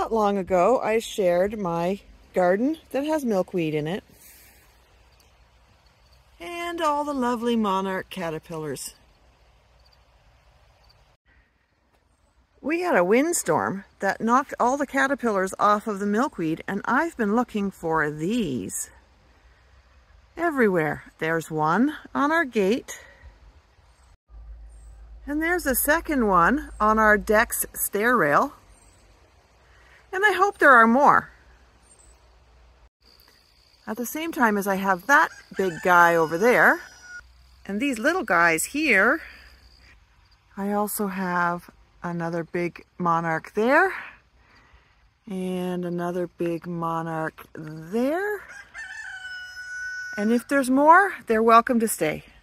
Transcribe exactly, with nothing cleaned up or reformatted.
Not long ago, I shared my garden that has milkweed in it and all the lovely monarch caterpillars. We had a windstorm that knocked all the caterpillars off of the milkweed, and I've been looking for these everywhere. There's one on our gate, and there's a second one on our deck's stair rail, and I hope there are more. At the same time as I have that big guy over there, and these little guys here, I also have another big monarch there, and another big monarch there. And if there's more, they're welcome to stay.